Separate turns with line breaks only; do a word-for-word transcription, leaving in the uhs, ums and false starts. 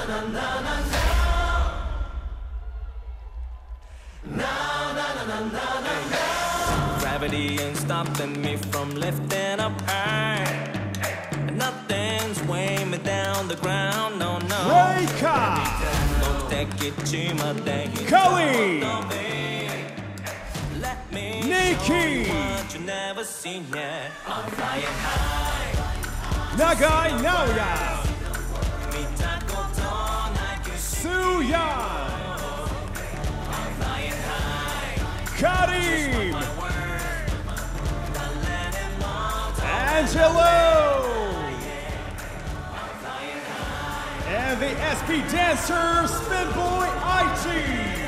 Gravity ain't stopping me from lifting up high. Nothing's weighing me down the ground, no, no.
Reika! Calin! Niki! Nagai Naoya! Suya! Karim! Angelo! And the S P dancer, Spinboy Aichi!